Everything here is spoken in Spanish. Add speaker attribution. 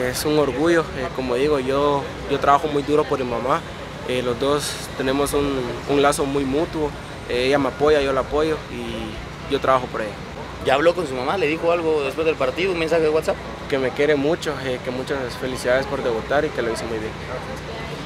Speaker 1: es un orgullo, como digo, yo trabajo muy duro por mi mamá, los dos tenemos un lazo muy mutuo, ella me apoya, yo la apoyo y yo trabajo por ella.
Speaker 2: ¿Ya habló con su mamá? ¿Le dijo algo después del partido, un mensaje de WhatsApp?
Speaker 1: Que me quiere mucho, que muchas felicidades por debutar y que lo hice muy bien.